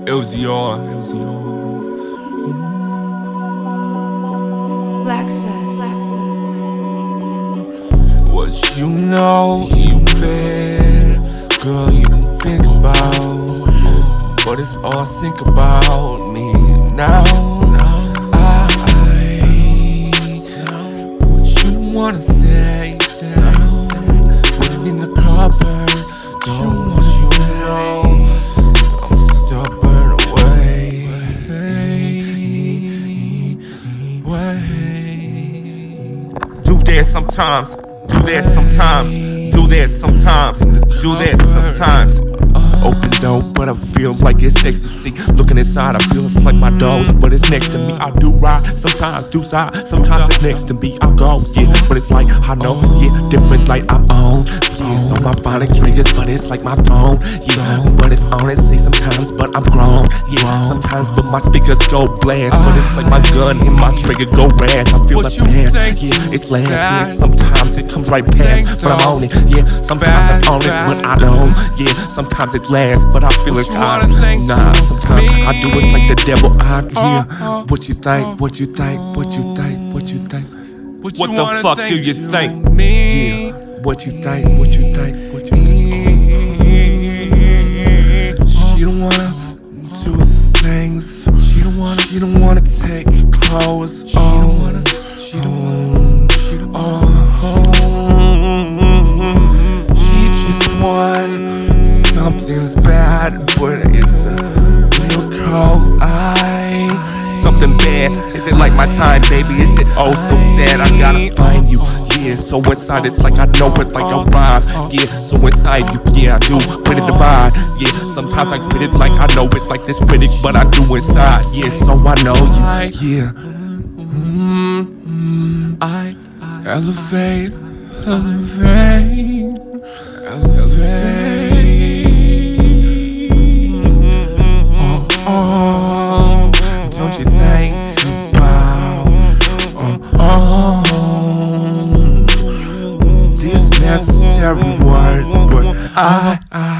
LZR. What you know, you bet, girl, you think about, but it's all I think about me now. What you wanna say, put it in the cupboard. Don't want you to know I'm stubborn away. Do that sometimes. Do that sometimes, do that sometimes, do that sometimes. Open door, but I feel like it's ecstasy. Looking inside, I feel it's like my dogs, but it's next to me. I do ride, sometimes do side, sometimes it's next to me. I go, yeah, but it's like I know, yeah, different like I own. Yeah, so my final triggers, but it's like my tone. Yeah, but it's honestly sometimes, but I'm grown. Yeah, sometimes, but my speakers go blast, but it's like my gun and my trigger go rash. I feel like fast, yeah, it's last. Yeah, sometimes it comes right past, but I'm on it. Yeah, sometimes I'm on it, but I don't. Yeah, sometimes it lasts, but I feel like nah. Sometimes I do it like the devil. What you think? What you think? What you think? What you think? What the fuck do you think? Yeah. What you think? What you think? What you think? She don't wanna do things. She don't wanna take clothes off. She don't wanna. She just want something's bad, but it's a real cold eye. Something bad. Is it like my time, baby? Is it oh so sad? I gotta find you. Yeah, so inside it's like I know it like a rhyme. Yeah, so inside you, yeah, I do quit it divide. Yeah, sometimes I quit it like I know it like this critic, but I do inside. Yeah, so I know you. Yeah. I elevate, elevate, elevate. Don't you think about these necessary words? But I